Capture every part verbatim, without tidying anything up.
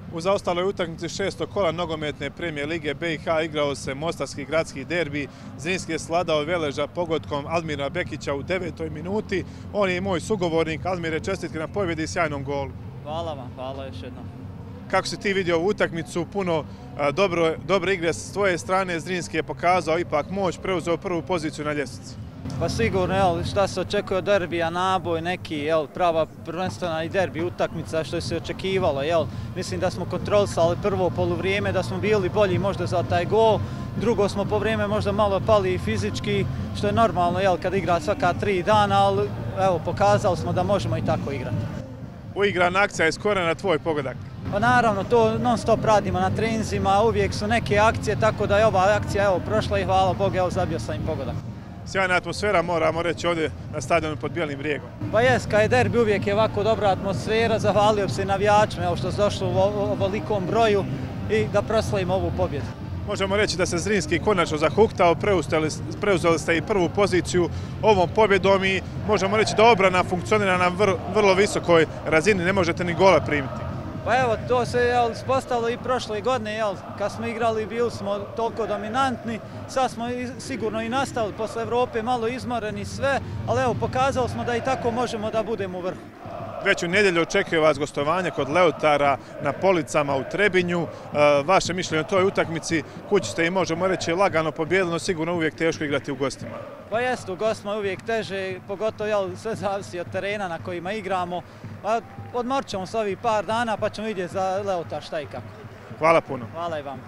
U zaostaloj utakmici šestog kola nogometne premijer lige B i H igrao se mostarski gradski derbi. Zrinski je sladao Veleža pogodkom Almira Bekića u devetoj minuti. On je i moj sugovornik. Almire, čestitke na pobjedi i sjajnom golu. Hvala vam, hvala još jednom. Kako si ti vidio ovu utakmicu? Puno dobro, dobre igre s tvoje strane. Zrinski je pokazao ipak moć, preuzeo prvu poziciju na ljestvici. Pa sigurno, jel, šta se očekuje od derbija, naboj neki, jel, prava prvenstvena i derbi utakmica što se očekivalo, jel. Mislim da smo kontrolisali prvo poluvrijeme, da smo bili bolji možda za taj gol. Drugo smo po vrijeme možda malo pali i fizički, što je normalno, jel, kad igra svaka tri dana, ali evo, pokazali smo da možemo i tako igrati. Uigrana akcija je skoro na tvoj pogodak. Pa naravno, to non stop radimo na treninzima, uvijek su neke akcije, tako da je ova akcija, evo, prošla i hvala Bogu, evo, zabio sam im pogodak. Sjajna atmosfera, moramo reći, ovdje na stadionu pod Bijelim brijegom. Pa jes, kad je derbi uvijek je ovako dobra atmosfera, zahvalio bi se navijačima, evo što su došli u ovolikom broju i da proslavimo ovu pobjedu. Možemo reći da se Zrinski konačno zahuktao, preuzeli ste i prvu poziciju ovom pobjedom i možemo reći da obrana funkcionira na vrlo visokoj razini, ne možete ni gola primiti. Pa evo, to se ispostavilo i prošle godine, jel, kad smo igrali bili smo toliko dominantni, sad smo sigurno i nastavili posle Evrope, malo izmoreni sve, ali evo, pokazali smo da i tako možemo da budemo u vrhu. Već u nedjelju očekuje vas gostovanje kod Leutara na Policama u Trebinju. Vaše mišljenje o toj utakmici, kući ste i možemo reći lagano pobijedili, no sigurno uvijek teško igrati u gostima. Pa jest, u gostima je uvijek teže, pogotovo jel, sve zavisi od terena na kojima igramo. Pa odmorit ćemo se ovih par dana pa ćemo vidjeti za Leutar šta i kako. Hvala puno. Hvala i vam.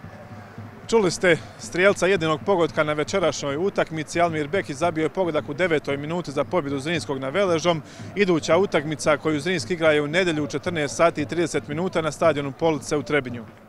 Čuli ste strijelca jedinog pogotka na večerašnjoj utakmici. Almir Bekić zabio je pogodak u devetoj minuti za pobjedu Zrinskog na Veležom. Iduća utakmica koju Zrinski igra je u nedjelju u četrnaest sati i trideset minuta na stadionu Police u Trebinju.